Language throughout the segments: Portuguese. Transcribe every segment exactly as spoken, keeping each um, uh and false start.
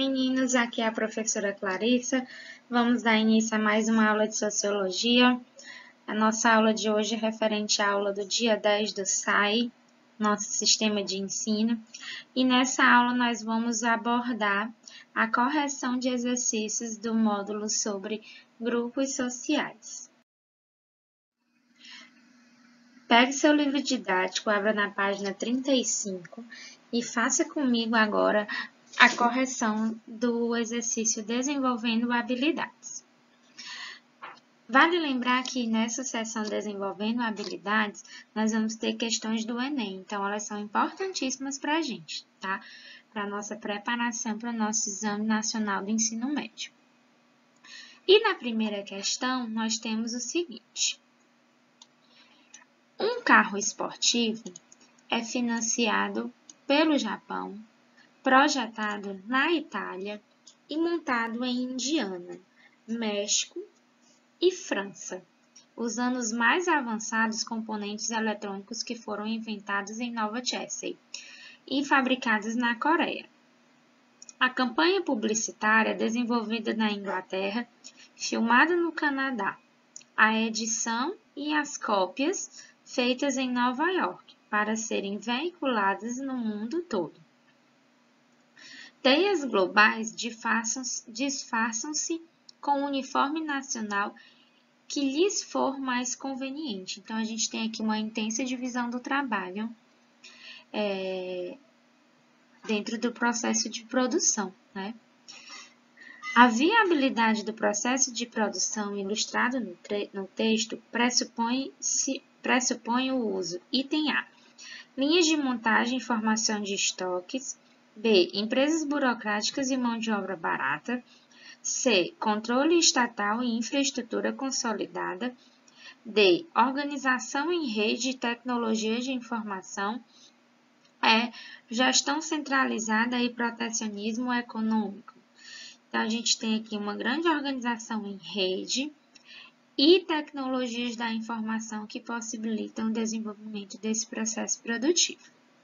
meninos, aqui é a professora Clarissa. Vamos dar início a mais uma aula de Sociologia. A nossa aula de hoje é referente à aula do dia dez do S A I, nosso sistema de ensino. E nessa aula nós vamos abordar a correção de exercícios do módulo sobre grupos sociais. Pegue seu livro didático, abra na página trinta e cinco e faça comigo agora a correção do exercício Desenvolvendo Habilidades. Vale lembrar que nessa seção Desenvolvendo Habilidades, nós vamos ter questões do Enem, então elas são importantíssimas para a gente, tá? Para a nossa preparação para o nosso Exame Nacional do Ensino Médio. E na primeira questão, nós temos o seguinte. Um carro esportivo é financiado pelo Japão, projetado na Itália e montado em Indiana, México e França, usando os mais avançados componentes eletrônicos que foram inventados em Nova Jersey e fabricados na Coreia. A campanha publicitária desenvolvida na Inglaterra, filmada no Canadá, a edição e as cópias feitas em Nova York para serem veiculadas no mundo todo. Teias globais disfarçam-se com o uniforme nacional que lhes for mais conveniente. Então, a gente tem aqui uma intensa divisão do trabalho é, dentro do processo de produção, né? A viabilidade do processo de produção ilustrado no, no texto pressupõe-se pressupõe o uso. Item A. Linhas de montagem e formação de estoques. B. Empresas burocráticas e mão de obra barata. C. Controle estatal e infraestrutura consolidada. D. Organização em rede e tecnologia de informação. E. Gestão centralizada e protecionismo econômico. Então, a gente tem aqui uma grande organização em rede e tecnologias da informação que possibilitam o desenvolvimento desse processo produtivo.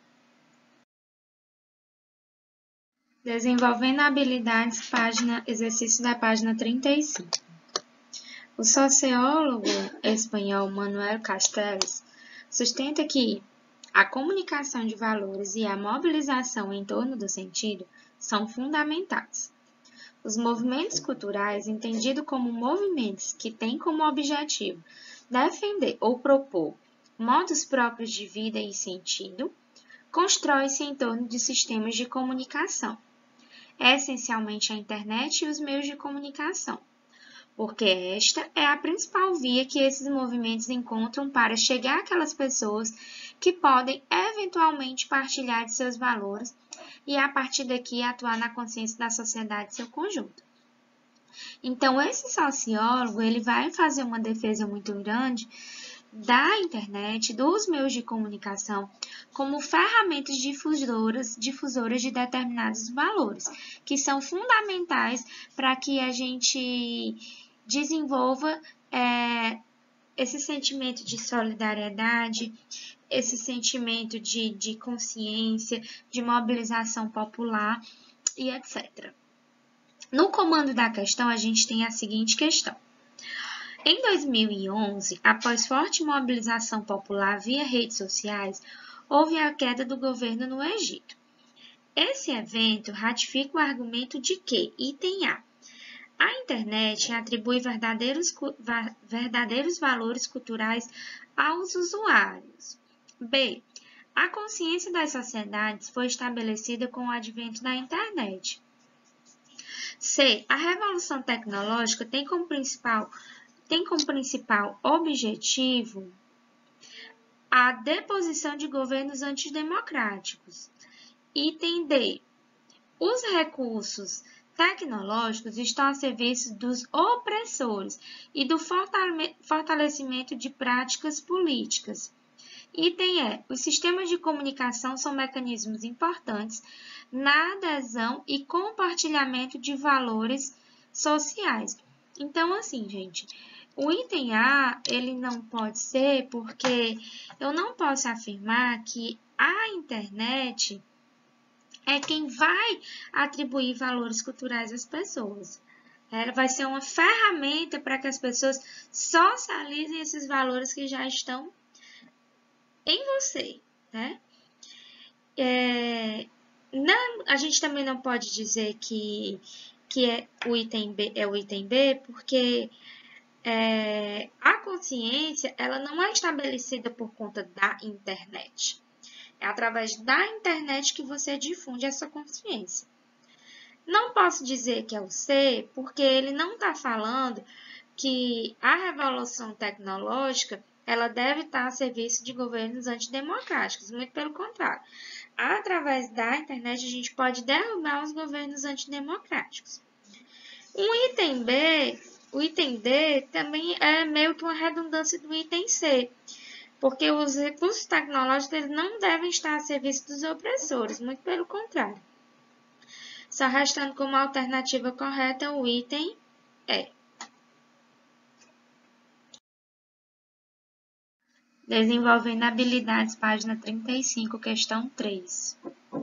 Desenvolvendo habilidades, página, exercício da página trinta e cinco. O sociólogo espanhol Manuel Castells sustenta que a comunicação de valores e a mobilização em torno do sentido são fundamentais. Os movimentos culturais, entendidos como movimentos que têm como objetivo defender ou propor modos próprios de vida e sentido, constrói-se em torno de sistemas de comunicação, essencialmente a internet e os meios de comunicação, porque esta é a principal via que esses movimentos encontram para chegar àquelas pessoas que podem eventualmente partilhar de seus valores e, a partir daqui, atuar na consciência da sociedade em seu conjunto. Então, esse sociólogo ele vai fazer uma defesa muito grande da internet, dos meios de comunicação, como ferramentas difusoras, difusoras de determinados valores, que são fundamentais para que a gente desenvolva é, esse sentimento de solidariedade, esse sentimento de, de consciência, de mobilização popular e etcétera. No comando da questão, a gente tem a seguinte questão. Em dois mil e onze, após forte mobilização popular via redes sociais, houve a queda do governo no Egito. Esse evento ratifica o argumento de que, item A, a internet atribui verdadeiros, verdadeiros valores culturais aos usuários. B. A consciência das sociedades foi estabelecida com o advento da internet. C. A revolução tecnológica tem como principal, tem como principal objetivo a deposição de governos antidemocráticos. Item D. Os recursos tecnológicos estão a serviço dos opressores e do fortalecimento de práticas políticas. Item E. Os sistemas de comunicação são mecanismos importantes na adesão e compartilhamento de valores sociais. Então, assim, gente, o item A, ele não pode ser porque eu não posso afirmar que a internet é quem vai atribuir valores culturais às pessoas. Ela vai ser uma ferramenta para que as pessoas socializem esses valores que já estão em você, né? É, não, a gente também não pode dizer que, que é, o item B, é o item B, porque é, a consciência ela não é estabelecida por conta da internet. É através da internet que você difunde essa consciência. Não posso dizer que é o C, porque ele não está falando que a revolução tecnológica ela deve estar a serviço de governos antidemocráticos, muito pelo contrário. Através da internet, a gente pode derrubar os governos antidemocráticos. O item B, o item D, também é meio que uma redundância do item C, porque os recursos tecnológicos eles não devem estar a serviço dos opressores, muito pelo contrário. Só restando como alternativa correta o item E. Desenvolvendo habilidades, página trinta e cinco, questão três.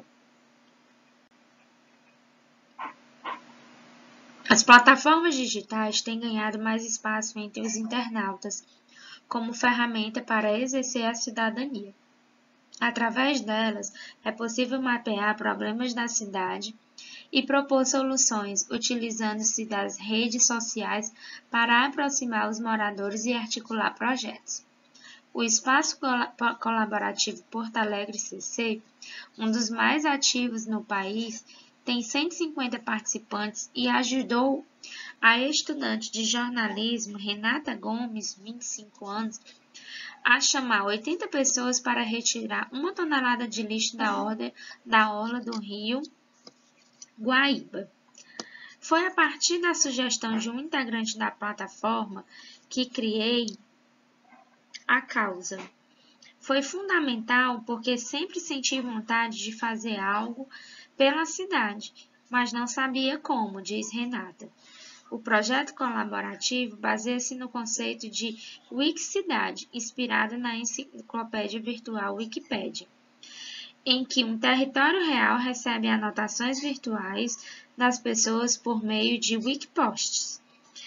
As plataformas digitais têm ganhado mais espaço entre os internautas como ferramenta para exercer a cidadania. Através delas, é possível mapear problemas da cidade e propor soluções utilizando-se das redes sociais para aproximar os moradores e articular projetos. O Espaço Colaborativo Porto Alegre C C, um dos mais ativos no país, tem cento e cinquenta participantes e ajudou a estudante de jornalismo Renata Gomes, vinte e cinco anos, a chamar oitenta pessoas para retirar uma tonelada de lixo da orla, da orla do rio Guaíba. Foi a partir da sugestão de um integrante da plataforma que criei a causa. Foi fundamental porque sempre senti vontade de fazer algo pela cidade, mas não sabia como, diz Renata. O projeto colaborativo baseia-se no conceito de Wikicidade, inspirado na enciclopédia virtual Wikipédia, em que um território real recebe anotações virtuais das pessoas por meio de Wikiposts,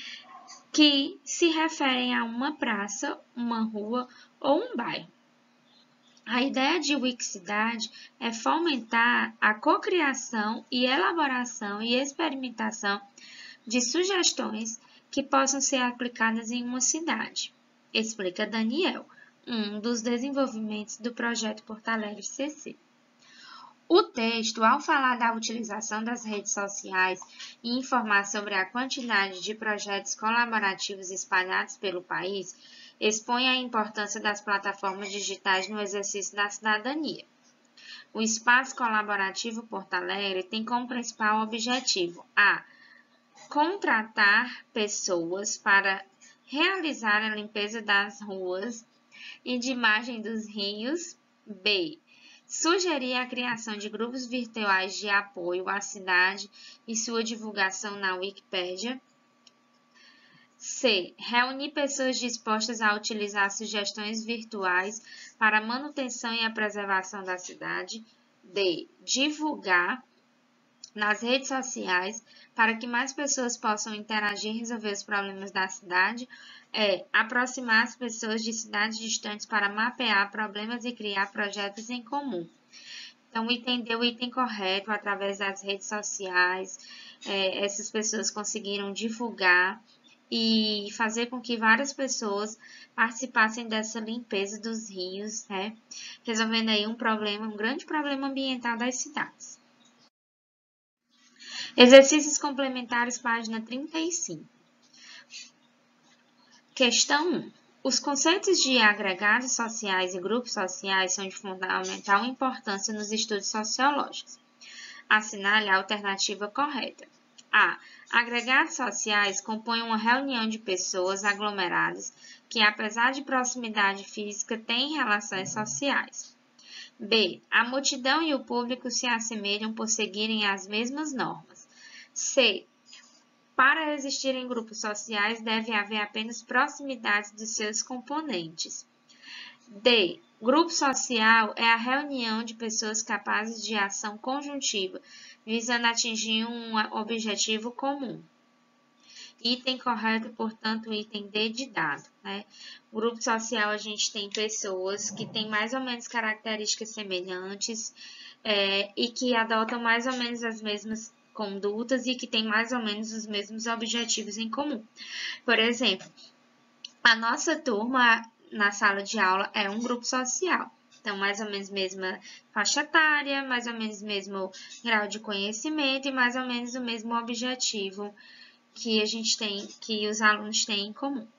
que se referem a uma praça, uma rua ou um bairro. A ideia de Wikicidade é fomentar a cocriação e elaboração e experimentação de sugestões que possam ser aplicadas em uma cidade, explica Daniel, um dos desenvolvimentos do projeto Porto Alegre C C. O texto, ao falar da utilização das redes sociais e informar sobre a quantidade de projetos colaborativos espalhados pelo país, expõe a importância das plataformas digitais no exercício da cidadania. O Espaço Colaborativo Porto Alegre tem como principal objetivo a contratar pessoas para realizar a limpeza das ruas e de margem dos rios. B. Sugerir a criação de grupos virtuais de apoio à cidade e sua divulgação na Wikipédia. C. Reunir pessoas dispostas a utilizar sugestões virtuais para a manutenção e a preservação da cidade. D. Divulgar nas redes sociais para que mais pessoas possam interagir e resolver os problemas da cidade. É aproximar as pessoas de cidades distantes para mapear problemas e criar projetos em comum. Então, entender o item correto através das redes sociais, é, essas pessoas conseguiram divulgar e fazer com que várias pessoas participassem dessa limpeza dos rios, né? Resolvendo aí um problema, um grande problema ambiental das cidades. Exercícios complementares, página trinta e cinco. Questão um. Os conceitos de agregados sociais e grupos sociais são de fundamental importância nos estudos sociológicos. Assinale a alternativa correta. A. Agregados sociais compõem uma reunião de pessoas aglomeradas que, apesar de proximidade física, têm relações sociais. B. A multidão e o público se assemelham por seguirem as mesmas normas. C. Para existirem grupos sociais, deve haver apenas proximidade dos seus componentes. D. Grupo social é a reunião de pessoas capazes de ação conjuntiva, visando atingir um objetivo comum. Item correto, portanto, item D de dado, né? O grupo social, a gente tem pessoas que têm mais ou menos características semelhantes é, e que adotam mais ou menos as mesmas condutas e que têm mais ou menos os mesmos objetivos em comum. Por exemplo, a nossa turma na sala de aula é um grupo social. Então, mais ou menos mesma faixa etária, mais ou menos mesmo grau de conhecimento e mais ou menos o mesmo objetivo que a gente tem, que os alunos têm em comum.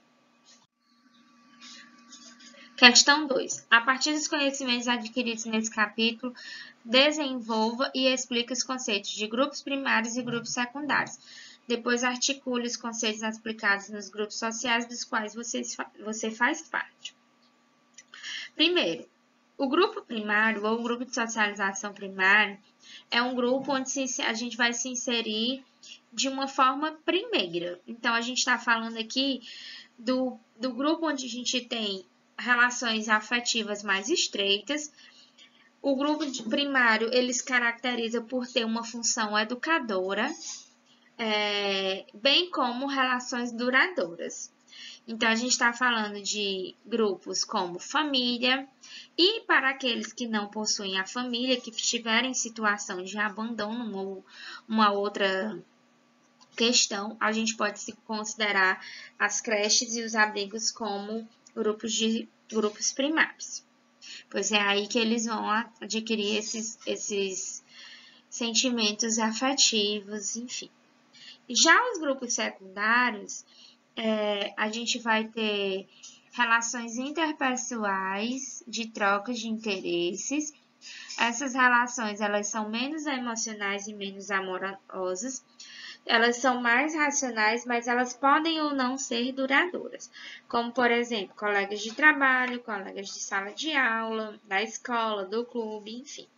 Questão dois. A partir dos conhecimentos adquiridos nesse capítulo, desenvolva e explique os conceitos de grupos primários e grupos secundários. Depois, articule os conceitos aplicados nos grupos sociais dos quais você, você faz parte. Primeiro, o grupo primário ou grupo de socialização primário é um grupo onde a gente vai se inserir de uma forma primeira. Então, a gente está falando aqui do, do grupo onde a gente tem relações afetivas mais estreitas. O grupo primário, ele se caracteriza por ter uma função educadora, é, bem como relações duradouras. Então, a gente está falando de grupos como família, e para aqueles que não possuem a família, que estiverem em situação de abandono ou uma outra questão, a gente pode se considerar as creches e os abrigos como grupos, de, grupos primários. Pois é aí que eles vão adquirir esses, esses sentimentos afetivos, enfim. Já os grupos secundários, é, a gente vai ter relações interpessoais de trocas de interesses. Essas relações, elas são menos emocionais e menos amorosas. Elas são mais racionais, mas elas podem ou não ser duradouras. Como, por exemplo, colegas de trabalho, colegas de sala de aula, da escola, do clube, enfim.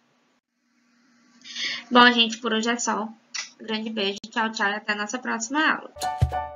Bom, gente, por hoje é só. Um grande beijo, tchau, tchau e até a nossa próxima aula.